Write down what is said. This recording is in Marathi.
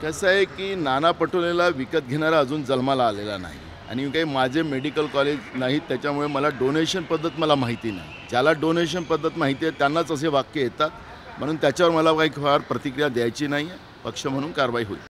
कसं आहे की नाना पटोलेला विकत घेणारा अजून जन्माला आलेला नाही आणि काही माझे मेडिकल कॉलेज नाहीत, त्याच्यामुळे मला डोनेशन पद्धत मला माहिती नाही. ज्याला डोनेशन पद्धत माहिती आहे त्यांनाच असे वाक्य येतात, म्हणून त्याच्यावर मला काही फार प्रतिक्रिया द्यायची नाही आहे. पक्ष म्हणून कारवाई होईल.